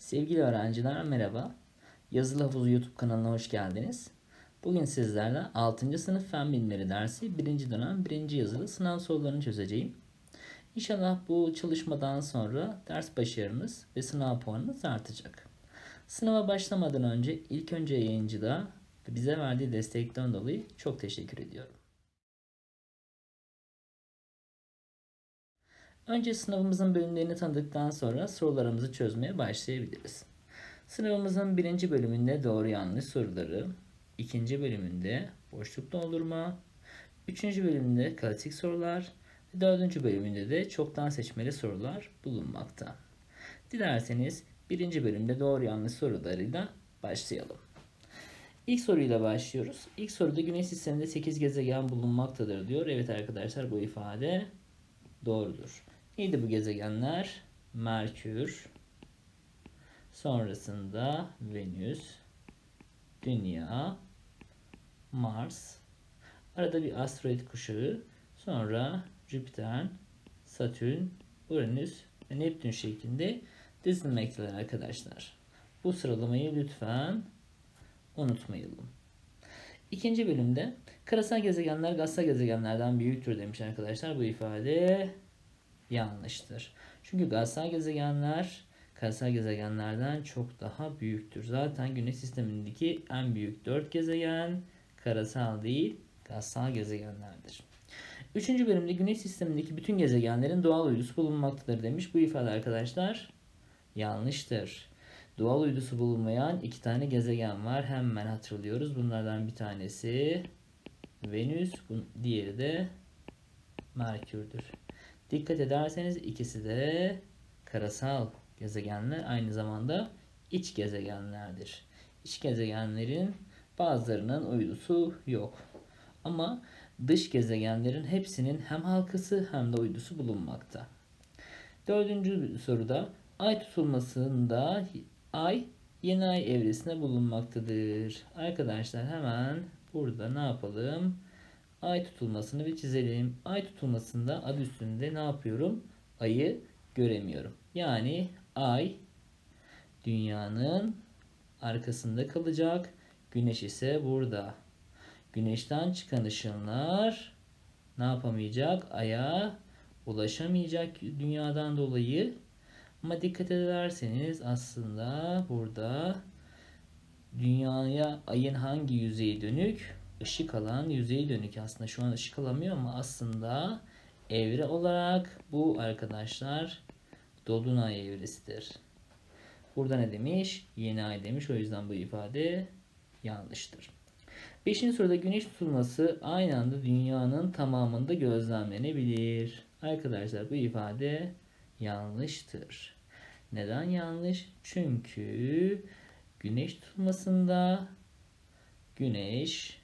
Sevgili öğrenciler merhaba. Yazılı Havuzu YouTube kanalına hoş geldiniz. Bugün sizlerle 6. sınıf Fen Bilimleri dersi 1. dönem 1. yazılı sınav sorularını çözeceğim. İnşallah bu çalışmadan sonra ders başarımız ve sınav puanımız artacak. Sınava başlamadan önce ilk önce yayıncılığa ve bize verdiği destekten dolayı çok teşekkür ediyorum. Önce sınavımızın bölümlerini tanıdıktan sonra sorularımızı çözmeye başlayabiliriz. Sınavımızın birinci bölümünde doğru yanlış soruları, ikinci bölümünde boşluk doldurma, üçüncü bölümünde klasik sorular ve dördüncü bölümünde de çoktan seçmeli sorular bulunmakta. Dilerseniz birinci bölümde doğru yanlış sorularıyla başlayalım. İlk soruyla başlıyoruz. İlk soruda Güneş sisteminde 8 gezegen bulunmaktadır diyor. Evet arkadaşlar, bu ifade doğrudur. Neydi bu gezegenler? Merkür, sonrasında Venüs, Dünya, Mars, arada bir asteroid kuşağı, sonra Jüpiter, Satürn, Uranüs ve Neptün şeklinde dizilmektedir arkadaşlar. Bu sıralamayı lütfen unutmayalım. İkinci bölümde karasal gezegenler gazsal gezegenlerden büyüktür demiş arkadaşlar. Bu ifade yanlıştır. Çünkü gazsal gezegenler karasal gezegenlerden çok daha büyüktür. Zaten Güneş sistemindeki en büyük 4 gezegen karasal değil, gazsal gezegenlerdir. Üçüncü bölümde Güneş sistemindeki bütün gezegenlerin doğal uydusu bulunmaktadır demiş. Bu ifade arkadaşlar yanlıştır. Doğal uydusu bulunmayan 2 tane gezegen var. Hemen hatırlıyoruz. Bunlardan bir tanesi Venüs, diğeri de Merkür'dür. Dikkat ederseniz ikisi de karasal gezegenler, aynı zamanda iç gezegenlerdir. İç gezegenlerin bazılarının uydusu yok. Ama dış gezegenlerin hepsinin hem halkası hem de uydusu bulunmakta. Dördüncü soruda ay tutulmasında ay yeni ay evresinde bulunmaktadır. Arkadaşlar hemen burada ne yapalım? Ay tutulmasını bir çizelim. Ay tutulmasında adı üstünde ne yapıyorum? Ayı göremiyorum. Yani ay dünyanın arkasında kalacak. Güneş ise burada. Güneşten çıkan ışınlar ne yapamayacak? Ay'a ulaşamayacak dünyadan dolayı. Ama dikkat ederseniz aslında burada dünyaya ayın hangi yüzeyi dönük? Işık alan yüzeyi dönük. Aslında şu an ışık alamıyor ama aslında evre olarak bu arkadaşlar dolunay evresidir. Burada ne demiş? Yeni ay demiş. O yüzden bu ifade yanlıştır. 5. soruda güneş tutulması aynı anda dünyanın tamamında gözlemlenebilir. Arkadaşlar bu ifade yanlıştır. Neden yanlış? Çünkü güneş tutulmasında güneş,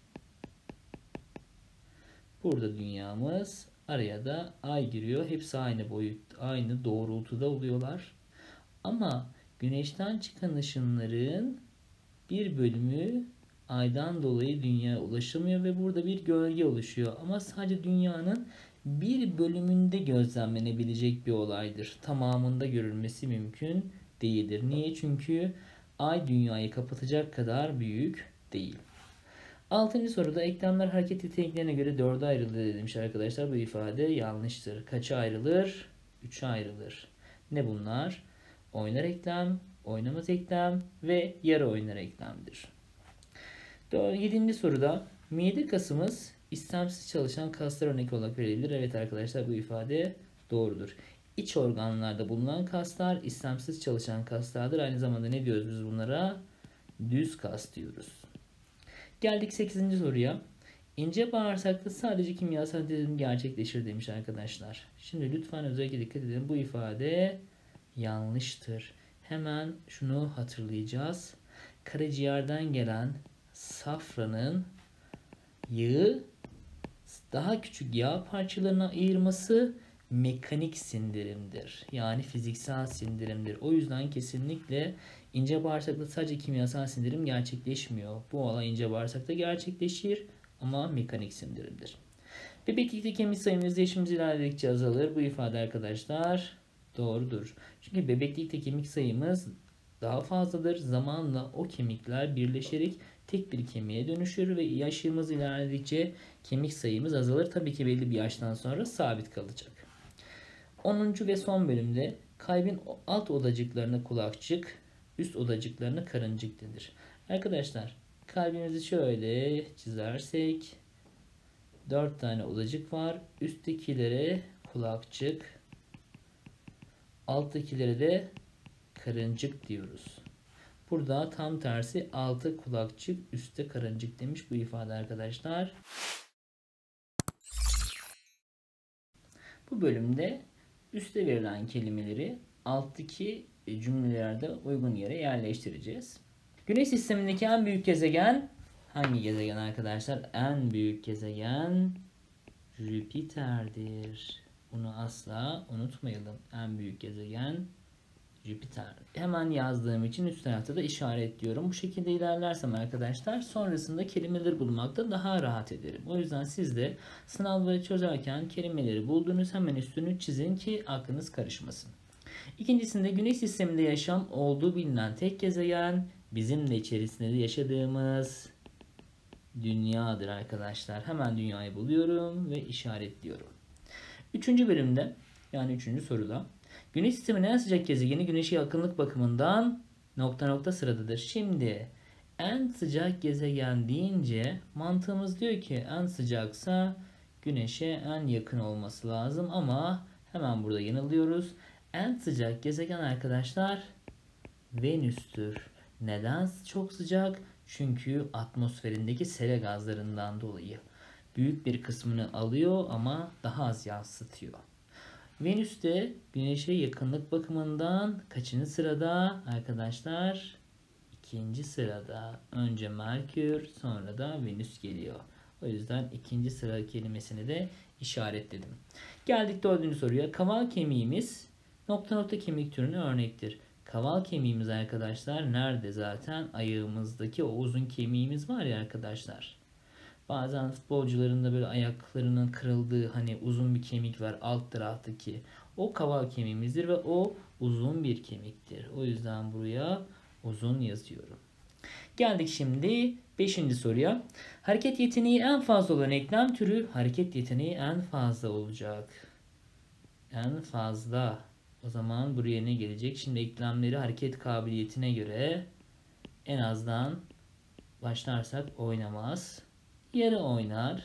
burada dünyamız, araya da ay giriyor. Hepsi aynı boyut, aynı doğrultuda oluyorlar. Ama güneşten çıkan ışınların bir bölümü aydan dolayı dünyaya ulaşamıyor ve burada bir gölge oluşuyor. Ama sadece dünyanın bir bölümünde gözlemlenebilecek bir olaydır. Tamamında görülmesi mümkün değildir. Niye? Çünkü ay dünyayı kapatacak kadar büyük değil. 6. soruda eklemler hareket yeteneklerine göre 4'e ayrılır demiş arkadaşlar. Bu ifade yanlıştır. Kaça ayrılır? 3'e ayrılır. Ne bunlar? Oynar eklem, oynamaz eklem ve yarı oynar eklemdir. 7. soruda mide kasımız istemsiz çalışan kaslar örnek olarak verilir. Evet arkadaşlar, bu ifade doğrudur. İç organlarda bulunan kaslar istemsiz çalışan kaslardır. Aynı zamanda ne diyoruz biz bunlara? Düz kas diyoruz. Geldik 8. soruya. İnce bağırsakta sadece kimyasal sindirim gerçekleşir demiş arkadaşlar. Şimdi lütfen özellikle dikkat edin. Bu ifade yanlıştır. Hemen şunu hatırlayacağız. Karaciğerden gelen safranın yağı daha küçük yağ parçalarına ayırması mekanik sindirimdir. Yani fiziksel sindirimdir. O yüzden kesinlikle ince bağırsakta sadece kimyasal sindirim gerçekleşmiyor. Bu olay ince bağırsakta gerçekleşir ama mekanik sindirimdir. Bebeklikte kemik sayımız yaşımız ilerledikçe azalır. Bu ifade arkadaşlar doğrudur. Çünkü bebeklikte kemik sayımız daha fazladır. Zamanla o kemikler birleşerek tek bir kemiğe dönüşür ve yaşımız ilerledikçe kemik sayımız azalır. Tabii ki belli bir yaştan sonra sabit kalacak. 10. ve son bölümde kalbin alt odacıklarına kulakçık, üst odacıklarına karıncık denir. Arkadaşlar kalbimizi şöyle çizersek 4 tane odacık var. Üsttekilere kulakçık, alttakilere de karıncık diyoruz. Burada tam tersi altı kulakçık, üstte karıncık demiş bu ifade arkadaşlar. Bu bölümde üstte verilen kelimeleri alttaki cümlelerde uygun yere yerleştireceğiz. Güneş sistemindeki en büyük gezegen hangi gezegen arkadaşlar? En büyük gezegen Jüpiter'dir. Bunu asla unutmayalım. En büyük gezegen Jüpiter. Hemen yazdığım için üst tarafta da işaretliyorum. Bu şekilde ilerlersem arkadaşlar sonrasında kelimeleri bulmakta daha rahat ederim. O yüzden siz de sınavları çözerken kelimeleri buldunuz hemen üstünü çizin ki aklınız karışmasın. İkincisinde Güneş sisteminde yaşam olduğu bilinen tek gezegen bizim de içerisinde de yaşadığımız Dünya'dır arkadaşlar. Hemen Dünya'yı buluyorum ve işaretliyorum. Üçüncü bölümde yani üçüncü soruda Güneş sisteminin en sıcak gezegeni Güneş'e yakınlık bakımından nokta nokta sıradadır. Şimdi en sıcak gezegen deyince mantığımız diyor ki en sıcaksa Güneş'e en yakın olması lazım ama hemen burada yanılıyoruz. En sıcak gezegen arkadaşlar Venüs'tür. Neden çok sıcak? Çünkü atmosferindeki sera gazlarından dolayı. Büyük bir kısmını alıyor ama daha az yansıtıyor. Venüs de Güneş'e yakınlık bakımından kaçıncı sırada arkadaşlar? İkinci sırada. Önce Merkür sonra da Venüs geliyor. O yüzden ikinci sıra kelimesini de işaretledim. Geldik dördüncü soruya. Kaval kemiğimiz nokta nokta kemik türüne örnektir. Kaval kemiğimiz arkadaşlar nerede zaten? Ayağımızdaki o uzun kemiğimiz var ya arkadaşlar. Bazen futbolcuların da böyle ayaklarının kırıldığı hani uzun bir kemik var alt taraftaki. O kaval kemiğimizdir ve o uzun bir kemiktir. O yüzden buraya uzun yazıyorum. Geldik şimdi 5. soruya. Hareket yeteneği en fazla olan eklem türü hareket yeteneği en fazla olacak. En fazla. O zaman buraya ne gelecek? Şimdi eklemleri hareket kabiliyetine göre en azdan başlarsak oynamaz. Yarı oynar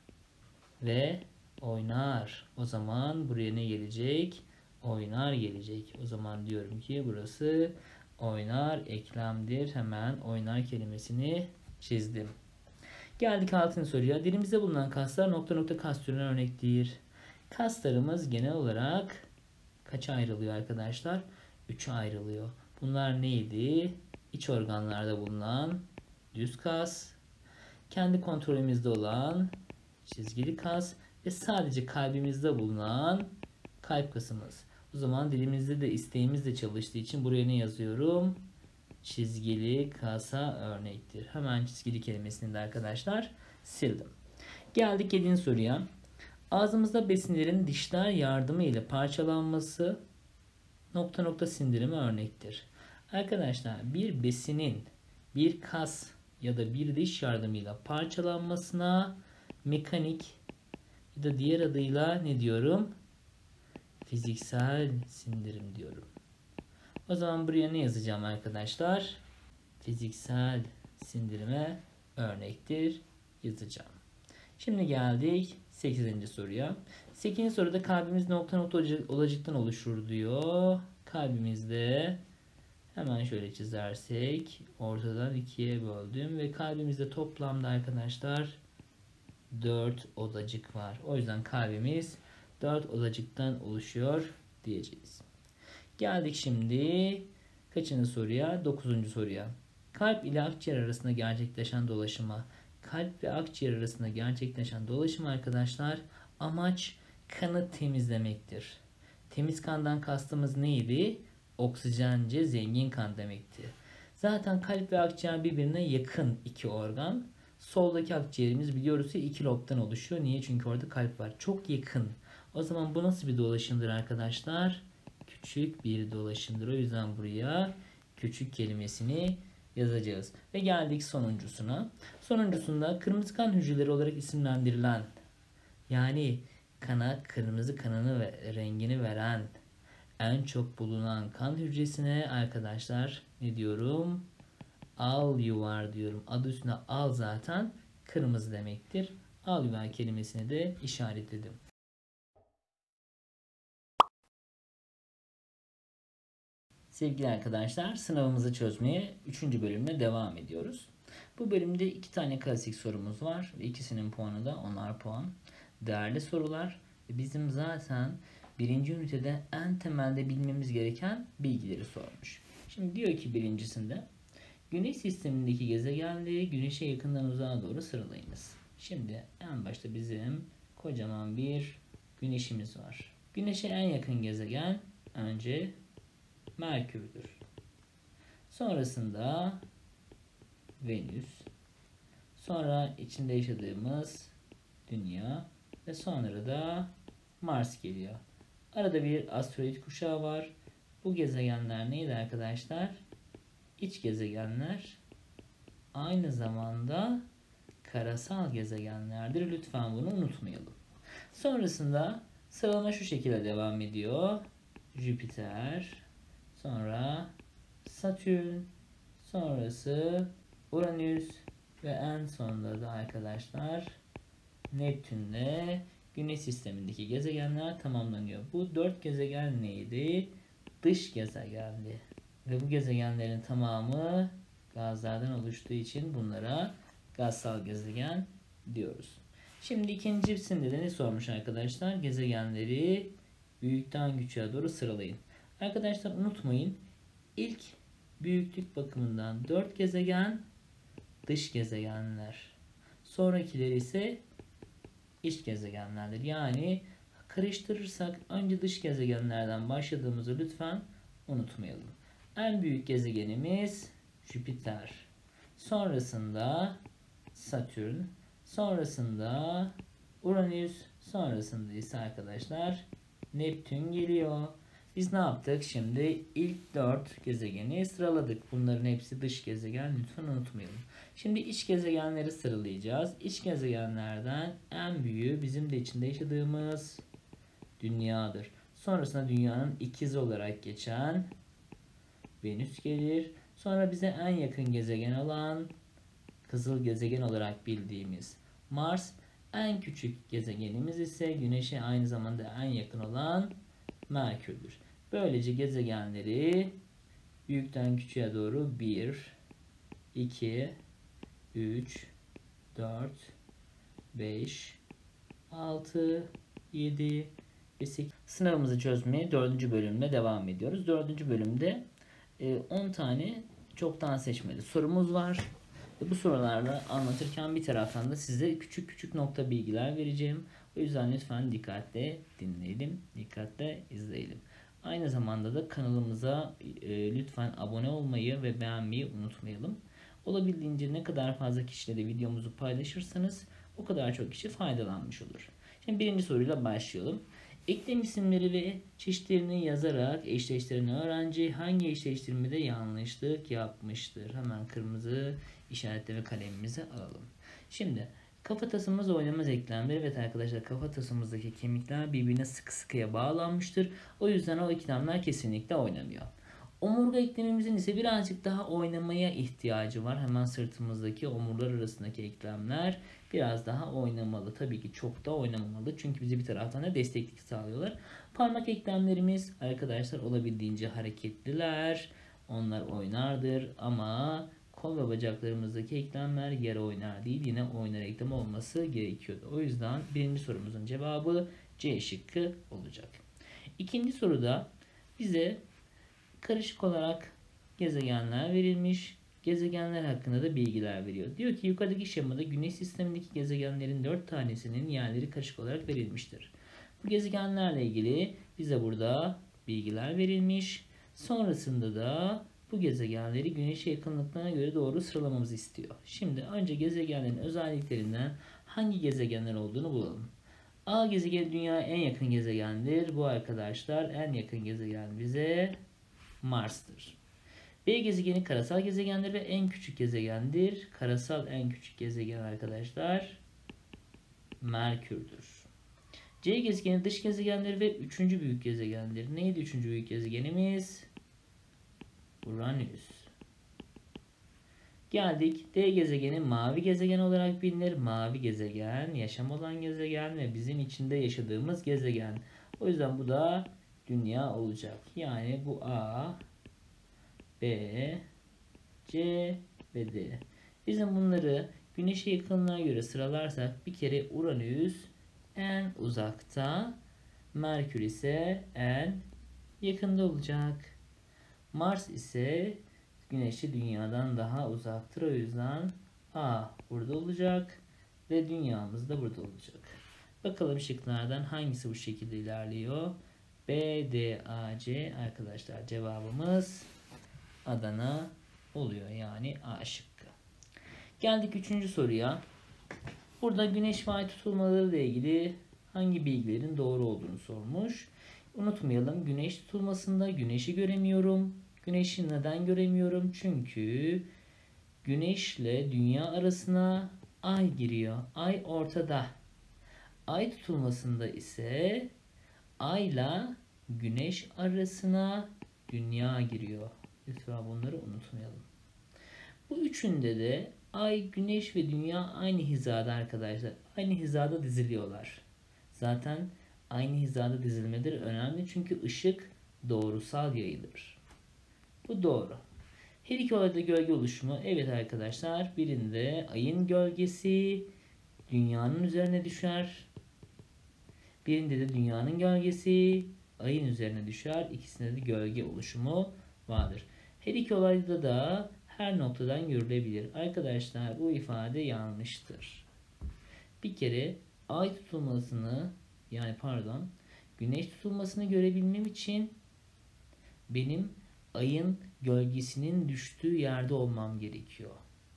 ve oynar. O zaman buraya ne gelecek? Oynar gelecek. O zaman diyorum ki burası oynar eklemdir. Hemen oynar kelimesini çizdim. Geldik 6. soruya. Dilimizde bulunan kaslar nokta nokta kas türüne örnektir. Kaslarımız genel olarak kaça ayrılıyor arkadaşlar? 3'e ayrılıyor. Bunlar neydi? İç organlarda bulunan düz kas, kendi kontrolümüzde olan çizgili kas ve sadece kalbimizde bulunan kalp kasımız. O zaman dilimizde de isteğimizle çalıştığı için buraya ne yazıyorum? Çizgili kasa örnektir. Hemen çizgili kelimesini de arkadaşlar sildim. Geldik 7. soruya. Ağzımızda besinlerin dişler yardımıyla parçalanması nokta nokta sindirimi örnektir. Arkadaşlar bir besinin bir kas ya da bir diş yardımıyla parçalanmasına mekanik ya da diğer adıyla ne diyorum? Fiziksel sindirim diyorum. O zaman buraya ne yazacağım arkadaşlar? Fiziksel sindirime örnektir yazacağım. Şimdi geldik 8. soruya. 8. soruda kalbimiz nokta nokta odacıktan oluşur diyor. Kalbimizde hemen şöyle çizersek ortadan ikiye böldüm ve kalbimizde toplamda arkadaşlar 4 odacık var. O yüzden kalbimiz 4 odacıktan oluşuyor diyeceğiz. Geldik şimdi kaçıncı soruya? 9. soruya. Kalp ile akciğer arasında gerçekleşen dolaşıma. Kalp ve akciğer arasında gerçekleşen dolaşım arkadaşlar amaç kanı temizlemektir. Temiz kandan kastımız neydi? Oksijence zengin kan demekti. Zaten kalp ve akciğer birbirine yakın iki organ. Soldaki akciğerimiz biliyoruz ki iki lobdan oluşuyor. Niye? Çünkü orada kalp var. Çok yakın. O zaman bu nasıl bir dolaşımdır arkadaşlar? Küçük bir dolaşımdır. O yüzden buraya küçük kelimesini yazacağız. Ve geldik sonuncusuna. Sonuncusunda kırmızı kan hücreleri olarak isimlendirilen, yani kana kırmızı kanını ve rengini veren en çok bulunan kan hücresine arkadaşlar ne diyorum? Alüvar diyorum. Adı üstünde al zaten kırmızı demektir. Alüvar kelimesini de işaretledim. Sevgili arkadaşlar, sınavımızı çözmeye 3. bölümle devam ediyoruz. Bu bölümde 2 tane klasik sorumuz var ve ikisinin puanı da 10'ar puan. Değerli sorular ve bizim zaten 1. ünitede en temelde bilmemiz gereken bilgileri sormuş. Şimdi diyor ki birincisinde Güneş sistemindeki gezegenleri Güneş'e yakından uzağa doğru sıralayınız. Şimdi en başta bizim kocaman bir Güneş'imiz var. Güneş'e en yakın gezegen önce Merkür'dür. Sonrasında Venüs, sonra içinde yaşadığımız Dünya ve sonra da Mars geliyor. Arada bir asteroid kuşağı var. Bu gezegenler neydi arkadaşlar? İç gezegenler. Aynı zamanda karasal gezegenlerdir. Lütfen bunu unutmayalım. Sonrasında sıralama şu şekilde devam ediyor. Jüpiter, sonra Satürn, sonrası Uranüs ve en sonunda da arkadaşlar Neptün'le Güneş sistemindeki gezegenler tamamlanıyor. Bu 4 gezegen neydi? Dış gezegendi. Ve bu gezegenlerin tamamı gazlardan oluştuğu için bunlara gazsal gezegen diyoruz. Şimdi ikincisinde de ne sormuş arkadaşlar? Gezegenleri büyükten küçüğe doğru sıralayın. Arkadaşlar unutmayın, ilk büyüklük bakımından 4 gezegen dış gezegenler. Sonrakileri ise iç gezegenlerdir. Yani karıştırırsak önce dış gezegenlerden başladığımızı lütfen unutmayalım. En büyük gezegenimiz Jüpiter. Sonrasında Satürn. Sonrasında Uranüs. Sonrasında ise arkadaşlar Neptün geliyor. Biz ne yaptık? Şimdi ilk 4 gezegeni sıraladık. Bunların hepsi dış gezegen. Lütfen unutmayalım. Şimdi iç gezegenleri sıralayacağız. İç gezegenlerden en büyüğü bizim de içinde yaşadığımız Dünya'dır. Sonrasında Dünya'nın ikizi olarak geçen Venüs gelir. Sonra bize en yakın gezegen olan kızıl gezegen olarak bildiğimiz Mars. En küçük gezegenimiz ise Güneş'e aynı zamanda en yakın olan Merkür'dür. Böylece gezegenleri büyükten küçüğe doğru 1, 2, 3, 4, 5, 6, 7 ve 8. Sınavımızı çözmeye 4. bölümle devam ediyoruz. 4. bölümde 10 tane çoktan seçmeli sorumuz var. Bu sorularla anlatırken bir taraftan da size küçük küçük nokta bilgiler vereceğim. O yüzden lütfen dikkatle dinleyelim, dikkatle izleyelim. Aynı zamanda da kanalımıza lütfen abone olmayı ve beğenmeyi unutmayalım. Olabildiğince ne kadar fazla kişiyle de videomuzu paylaşırsanız o kadar çok kişi faydalanmış olur. Şimdi birinci soruyla başlayalım. Eklem isimleri ve çeşitlerini yazarak eşleştiren öğrenci hangi eşleştirmede yanlışlık yapmıştır? Hemen kırmızı işaretleme kalemimizi alalım. Şimdi kafatasımız oynamaz eklemleri. Evet arkadaşlar, kafatasımızdaki kemikler birbirine sıkı sıkıya bağlanmıştır. O yüzden o eklemler kesinlikle oynamıyor. Omurga eklemimizin ise birazcık daha oynamaya ihtiyacı var. Hemen sırtımızdaki omurlar arasındaki eklemler biraz daha oynamalı. Tabii ki çok da oynamamalı. Çünkü bize bir taraftan da desteklik sağlıyorlar. Parmak eklemlerimiz arkadaşlar olabildiğince hareketliler. Onlar oynardır ama kol ve bacaklarımızdaki eklemler yarı oynar değil. Yine oynar eklem olması gerekiyordu. O yüzden birinci sorumuzun cevabı C şıkkı olacak. İkinci soruda bize karışık olarak gezegenler verilmiş. Gezegenler hakkında da bilgiler veriyor. Diyor ki yukarıdaki şemada Güneş sistemindeki gezegenlerin 4 tanesinin yerleri karışık olarak verilmiştir. Bu gezegenlerle ilgili bize burada bilgiler verilmiş. Sonrasında da bu gezegenleri Güneş'e yakınlıklarına göre doğru sıralamamızı istiyor. Şimdi önce gezegenlerin özelliklerinden hangi gezegenler olduğunu bulalım. A gezegeni Dünya'ya en yakın gezegendir. Bu arkadaşlar en yakın gezegen bize Mars'tır. B gezegeni karasal gezegendir ve en küçük gezegendir. Karasal en küçük gezegen arkadaşlar Merkür'dür. C gezegeni dış gezegendir ve üçüncü büyük gezegendir. Neydi üçüncü büyük gezegenimiz? Uranüs. Geldik D gezegeni mavi gezegen olarak bilinir. Mavi gezegen, yaşam olan gezegen ve bizim içinde yaşadığımız gezegen. O yüzden bu da dünya olacak. Yani bu A, B, C ve D. Bizim bunları Güneş'e yakınlığına göre sıralarsak bir kere Uranüs en uzakta, Merkür ise en yakında olacak. Mars ise Güneş'i Dünya'dan daha uzaktır. O yüzden A burada olacak ve Dünyamız da burada olacak. Bakalım şıklardan hangisi bu şekilde ilerliyor? B, D, A, C arkadaşlar cevabımız Adana oluyor. Yani A şıkkı. Geldik 3. soruya. Burada güneş ve ay tutulmaları ile ilgili hangi bilgilerin doğru olduğunu sormuş. Unutmayalım, güneş tutulmasında güneşi göremiyorum. Güneşi neden göremiyorum? Çünkü güneşle dünya arasına ay giriyor. Ay ortada. Ay tutulmasında ise ayla güneş arasına dünya giriyor. Lütfen bunları unutmayalım. Bu üçünde de ay, güneş ve dünya aynı hizada arkadaşlar. Aynı hizada diziliyorlar. Zaten aynı hizada dizilmeleri önemli çünkü ışık doğrusal yayılır. Bu doğru. Her iki olayda gölge oluşumu. Evet arkadaşlar, birinde ayın gölgesi dünyanın üzerine düşer. Birinde de dünyanın gölgesi ayın üzerine düşer. İkisinde de gölge oluşumu vardır. Her iki olayda da her noktadan görülebilir. Arkadaşlar bu ifade yanlıştır. Bir kere ay tutulmasını güneş tutulmasını görebilmem için benim ayın gölgesinin düştüğü yerde olmam gerekiyor.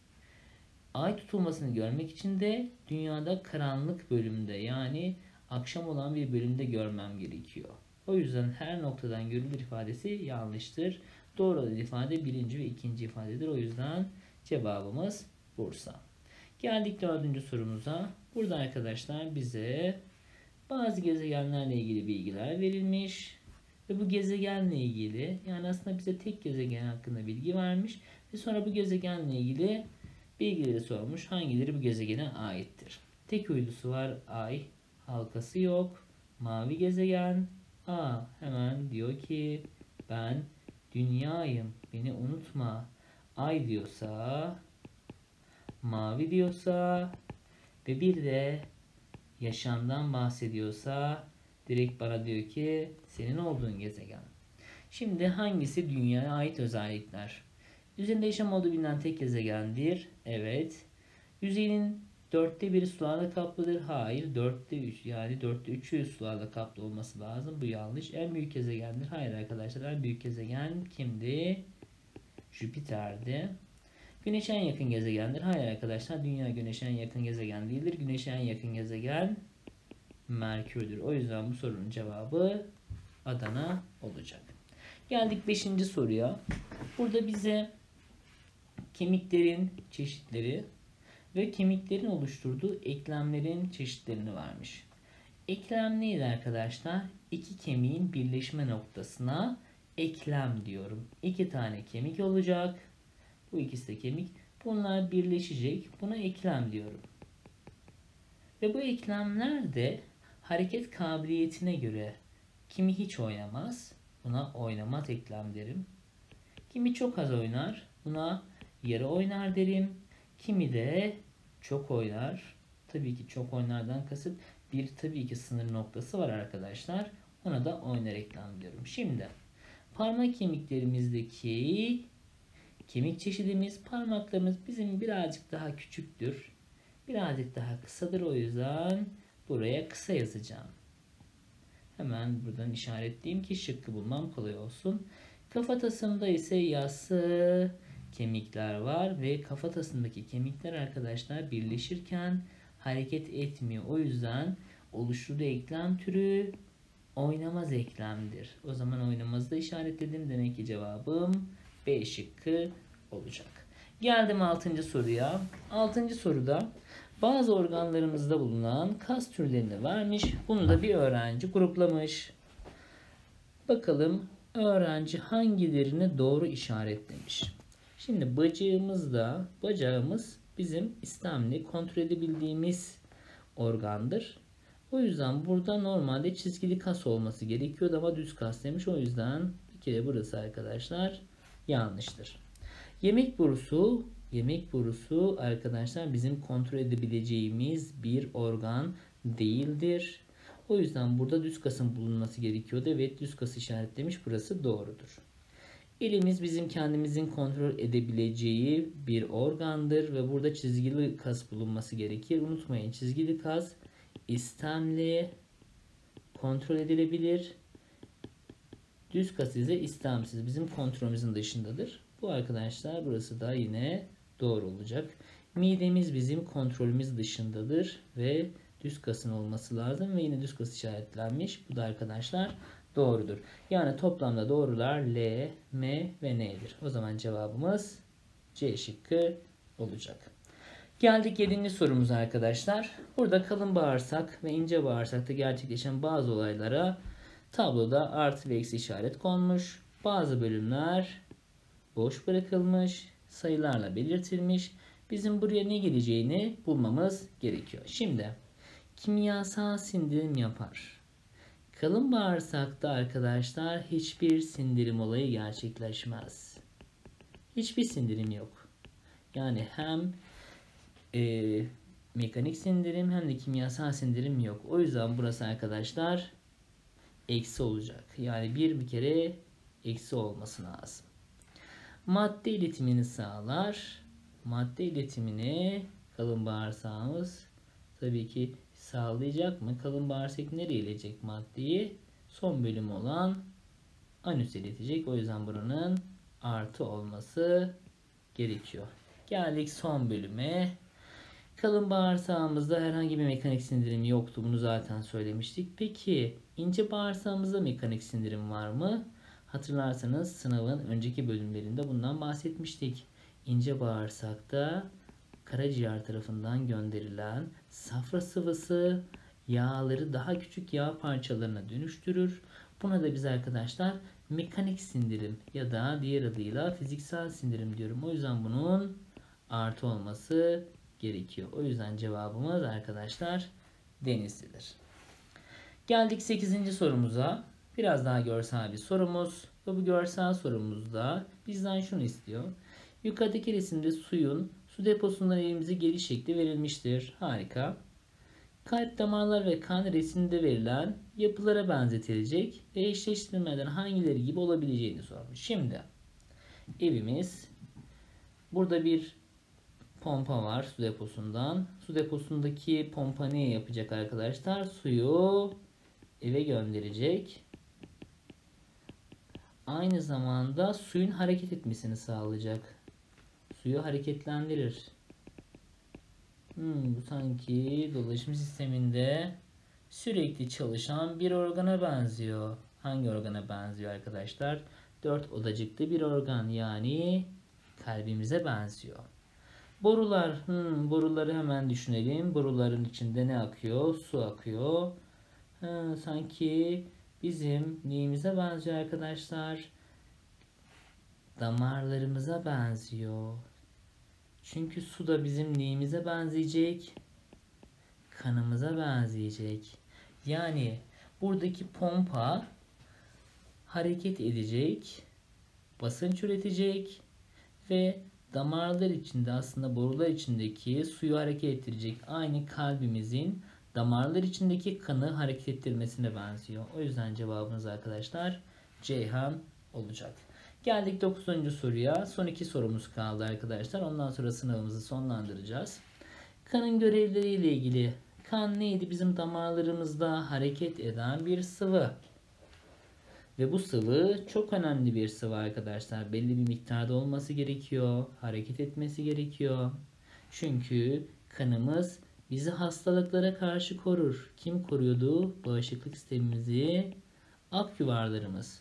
Ay tutulmasını görmek için de dünyada karanlık bölümde, yani akşam olan bir bölümde görmem gerekiyor. O yüzden her noktadan görülür ifadesi yanlıştır. Doğru olan ifade birinci ve ikinci ifadedir. O yüzden cevabımız Bursa. Geldik 4. sorumuza. Burada arkadaşlar bize bazı gezegenlerle ilgili bilgiler verilmiş. Ve bu gezegenle ilgili, yani aslında bize tek gezegen hakkında bilgi vermiş. Ve sonra bu gezegenle ilgili bilgileri sormuş. Hangileri bu gezegene aittir? Tek uydusu var ay. Halkası yok. Mavi gezegen. Hemen diyor ki ben dünyayım, beni unutma. Ay diyorsa, mavi diyorsa ve bir de yaşamdan bahsediyorsa direkt bana diyor ki senin olduğun gezegen. Şimdi hangisi dünyaya ait özellikler? Üzerinde yaşam olduğu bilinen tek gezegendir. Evet. Yüzeyinin 1/4 sularla kaplıdır. Hayır. 3/4, yani 3'ü sularla kaplı olması lazım. Bu yanlış. En büyük gezegendir. Hayır arkadaşlar. En büyük gezegen kimdi? Jüpiter'di. Güneş'e en yakın gezegendir. Hayır arkadaşlar. Dünya Güneş'e en yakın gezegen değildir. Güneş'e en yakın gezegen Merkür'dür. O yüzden bu sorunun cevabı Adana olacak. Geldik 5. soruya. Burada bize kemiklerin çeşitleri ve kemiklerin oluşturduğu eklemlerin çeşitlerini vermiş. Eklem neydi arkadaşlar? İki kemiğin birleşme noktasına eklem diyorum. 2 tane kemik olacak. Bu ikisi de kemik. Bunlar birleşecek. Buna eklem diyorum. Ve bu eklemler de hareket kabiliyetine göre kimi hiç oynamaz. Buna oynamaz eklem derim. Kimi çok az oynar. Buna yarı oynar derim. Kimi de çok oynar. Tabii ki çok oynardan kasıt tabii ki sınır noktası var arkadaşlar. Ona da oynar eklem diyorum. Şimdi parmak kemiklerimizdeki kemik çeşidimiz, parmaklarımız bizim birazcık daha küçüktür. Birazcık daha kısadır. O yüzden buraya kısa yazacağım. Hemen buradan işaretleyeyim ki şıkkı bulmam kolay olsun. Kafatasında ise yassı kemikler var ve kafatasındaki kemikler arkadaşlar birleşirken hareket etmiyor. O yüzden oluşturduğu eklem türü oynamaz eklemdir. O zaman oynamazı da işaretledim. Demek ki cevabım B şıkkı olacak. Geldim 6. soruya. 6. soruda bazı organlarımızda bulunan kas türlerini vermiş. Bunu da bir öğrenci gruplamış. Bakalım öğrenci hangilerini doğru işaretlemiş. Şimdi bacağımız bizim istemli, kontrol edebildiğimiz organdır. O yüzden burada normalde çizgili kas olması gerekiyordu ama düz kas demiş. O yüzden bir kere burası arkadaşlar yanlıştır. Yemek borusu arkadaşlar bizim kontrol edebileceğimiz bir organ değildir. O yüzden burada düz kasın bulunması gerekiyordu. Evet, düz kas işaretlemiş. Burası doğrudur. Elimiz bizim kendimizin kontrol edebileceği bir organdır ve burada çizgili kas bulunması gerekir. Unutmayın, çizgili kas istemli, kontrol edilebilir. Düz kas ise istemsiz, bizim kontrolümüzün dışındadır. Bu arkadaşlar burası da yine doğru olacak. Midemiz bizim kontrolümüz dışındadır ve düz kasın olması lazım ve yine düz kas işaretlenmiş. Bu da arkadaşlar doğrudur. Yani toplamda doğrular L, M ve N'dir. O zaman cevabımız C şıkkı olacak. Geldik 7. sorumuza arkadaşlar. Burada kalın bağırsak ve ince bağırsakta gerçekleşen bazı olaylara tabloda artı ve eksi işaret konmuş. Bazı bölümler boş bırakılmış, sayılarla belirtilmiş. Bizim buraya ne geleceğini bulmamız gerekiyor. Şimdi kimyasal sindirim yapar. Kalın bağırsakta arkadaşlar hiçbir sindirim olayı gerçekleşmez. Hiçbir sindirim yok. Yani hem mekanik sindirim hem de kimyasal sindirim yok. O yüzden burası arkadaşlar eksi olacak. Yani bir kere eksi olması lazım. Madde iletimini sağlar. Madde iletimini kalın bağırsağımız tabii ki sağlayacak mı? Kalın bağırsak nereye iletecek maddeyi? Son bölüm olan anüse iletecek. O yüzden buranın artı olması gerekiyor. Geldik son bölüme. Kalın bağırsağımızda herhangi bir mekanik sindirim yoktu. Bunu zaten söylemiştik. Peki ince bağırsağımızda mekanik sindirim var mı? Hatırlarsanız sınavın önceki bölümlerinde bundan bahsetmiştik. İnce bağırsakta karaciğer tarafından gönderilen safra sıvısı yağları daha küçük yağ parçalarına dönüştürür. Buna da biz arkadaşlar mekanik sindirim ya da diğer adıyla fiziksel sindirim diyorum. O yüzden bunun artı olması gerekiyor. O yüzden cevabımız arkadaşlar Denizli'dir. Geldik 8. sorumuza. Biraz daha görsel bir sorumuz. Ve bu görsel sorumuzda bizden şunu istiyor. Yukarıdaki resimde suyun su deposundan elimize geliş şekli verilmiştir. Harika. Kalp, damarlar ve kan resimde verilen yapılara benzetilecek ve eşleştirmeden hangileri gibi olabileceğini sormuş. Şimdi evimiz, burada bir pompa var su deposundan. Su deposundaki pompa ne yapacak arkadaşlar? Suyu eve gönderecek. Aynı zamanda suyun hareket etmesini sağlayacak. Suyu hareketlendirir. Bu sanki dolaşım sisteminde sürekli çalışan bir organa benziyor. Hangi organa benziyor arkadaşlar? 4 odacıklı bir organ, yani kalbimize benziyor. Borular, boruları hemen düşünelim. Boruların içinde ne akıyor? Su akıyor. Sanki bizim neyimize benziyor arkadaşlar? Damarlarımıza benziyor. Çünkü su da bizim neyimize benzeyecek? Kanımıza benzeyecek. Yani buradaki pompa hareket edecek, basınç üretecek ve damarlar içinde, aslında borular içindeki suyu hareket ettirecek. Aynı kalbimizin damarlar içindeki kanı hareket ettirmesine benziyor. O yüzden cevabınız arkadaşlar Ceyhan olacak. Geldik 9. soruya. Son 2 sorumuz kaldı arkadaşlar. Ondan sonra sınavımızı sonlandıracağız. Kanın görevleriyle ilgili. Kan neydi? Bizim damarlarımızda hareket eden bir sıvı. Ve bu sıvı çok önemli bir sıvı arkadaşlar. Belli bir miktarda olması gerekiyor. Hareket etmesi gerekiyor. Çünkü kanımız bizi hastalıklara karşı korur. Kim koruyordu? Bağışıklık sistemimizi, ak yuvarlarımız.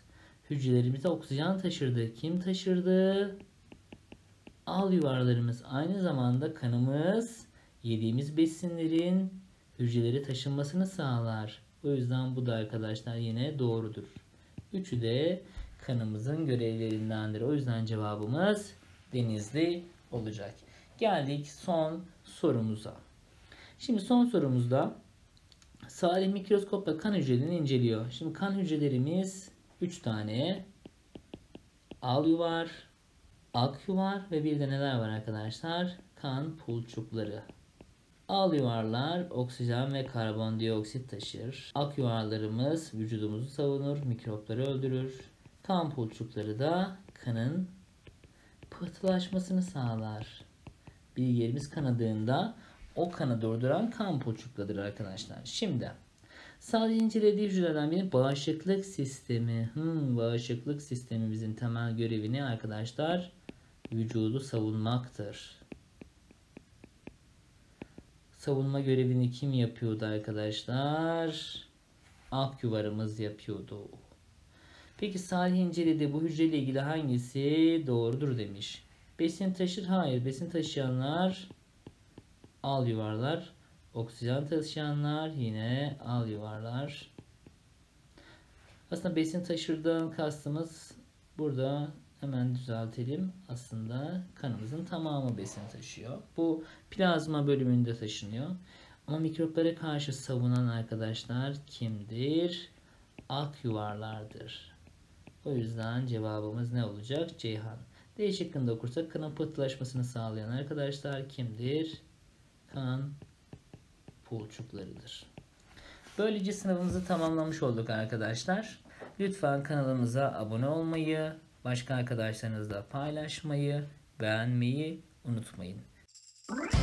Hücrelerimize oksijen taşırdı. Kim taşırdı? Al yuvarlarımız. Aynı zamanda kanımız yediğimiz besinlerin hücreleri taşınmasını sağlar. O yüzden bu da arkadaşlar yine doğrudur. Üçü de kanımızın görevlerindendir. O yüzden cevabımız Denizli olacak. Geldik son sorumuza. Şimdi son sorumuzda Salih mikroskopla kan hücrelerini inceliyor. Şimdi kan hücrelerimiz 3 tane. Al yuvar, ak yuvar ve bir de neler var arkadaşlar? Kan pulçukları. Al yuvarlar oksijen ve karbondioksit taşır. Ak yuvarlarımız vücudumuzu savunur, mikropları öldürür. Kan pulçukları da kanın pıhtılaşmasını sağlar. Bilgilerimiz kanadığında o kanı durduran kan pulçuklarıdır arkadaşlar. Şimdi sadece incelediği hücrelerden biri bağışıklık sistemi. Bağışıklık sistemimizin temel görevi ne arkadaşlar? Vücudu savunmaktır. Savunma görevini kim yapıyordu arkadaşlar? Ak yuvarımız yapıyordu. Peki Salih inceledi bu hücreyle ilgili hangisi doğrudur demiş. Besin taşır? Hayır. Besin taşıyanlar al yuvarlar. Oksijen taşıyanlar yine al yuvarlar. Aslında besin taşırdan kastımız burada hemen düzeltelim. Aslında kanımızın tamamı besin taşıyor. Bu plazma bölümünde taşınıyor. Ama mikroplara karşı savunan arkadaşlar kimdir? Ak yuvarlardır. O yüzden cevabımız ne olacak? Ceyhan. D şıkkında okursak kanın pıhtılaşmasını sağlayan arkadaşlar kimdir? Kan pulçuklarıdır. Böylece sınavımızı tamamlamış olduk arkadaşlar. Lütfen kanalımıza abone olmayı, başka arkadaşlarınızla paylaşmayı, beğenmeyi unutmayın.